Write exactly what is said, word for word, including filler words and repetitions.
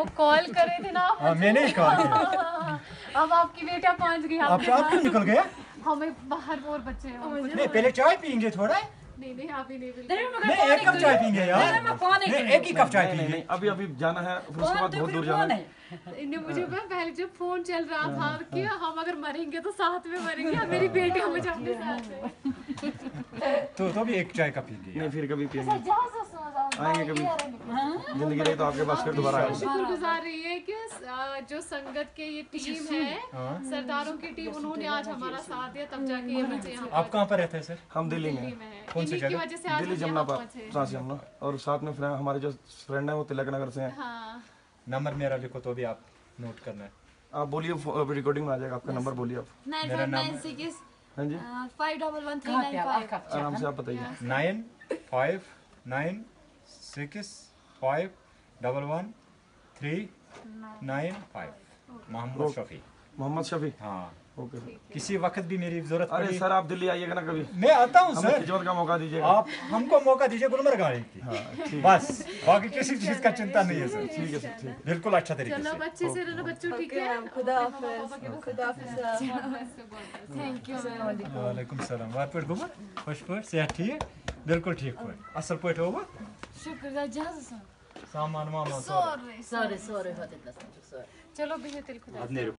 Call करे थे ना आप। हाँ मैंने ही कॉल किया। अब आपकी बेटा पहुंच गई। आप आप क्यों निकल गया? हमें बाहर और बच्चे हैं। नहीं पहले चाय पियेंगे थोड़ा। नहीं नहीं आप ही नहीं नहीं एक कप चाय पियेंगे यार। नहीं एक ही कप चाय पियेंगे। अभी अभी जाना है फिर उसके बाद बहुत दूर जाना है। इन्हें मुझे पहले जब फोन चल रहा था कि हम अगर मरेंगे तो साथ में मरेंगे, मेरी बेटी हमें अपने साथ है। तो तो भी एक चाय का पियेंगे। नहीं फिर कभी पियेंगे, आएंगे कभी जिंदगी रही तो आपके पास फिर दोबारा आएंगे। शुक्रगुजार रही है कि जो संगत के ये टीम है, सरदारों की टीम, उन्होंने आज हमारा साथ दिया, तब जाके ये बच्चे यहाँ। आप कहाँ पर रहते हैं सर? हम दिल्ली में। कौन सी जगह? वजह से दिल्ली जमुना पार, ट्रांस जमुना। और साथ में हमारे जो फ्रेंड है वो तिलक नगर से हैं। नंबर मेरा लिखो तो भी आप नोट करना है। आप बोलिए, रिकॉर्डिंग में आ जाएगा आपका नंबर, बोलिए आप। नाइन फाइव नाइन सिक्स हाँ जी five double one three nine five. आराम से आप बताइए। Nine five nine six five double one three nine five. Mohammad Shafi. Mohammad Shafi. हाँ ओके। किसी वक्त भी मेरी जरूरत अरे पड़ी। सर आप दिल्ली आइएगा ना कभी। मैं आता हूँ सर। खिदमत का मौका दीजिएगा। आप हमको मौका दीजिए गुलमर्ग आने की। हाँ, बस बाकी किसी चीज का चिंता नहीं है सर। ठीक है सर, ठीक है। बिल्कुल अच्छा तरीके से। चलो बच्चे से रहना, बच्चों ठीक है। खुदा हाफिज़। खुदा हाफिज़। Thank you. वालेकुम सलाम। वार पेट गुमर खुश पट सेहत ठीक बिल्कुल ठीक पट असल पट हो। शुक्र जहाज सामान मामा सॉरी सॉरी सॉरी चलो भी तिल खुदा।